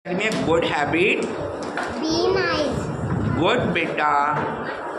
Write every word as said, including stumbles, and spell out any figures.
Tell me a good habit. Be nice. Good beta.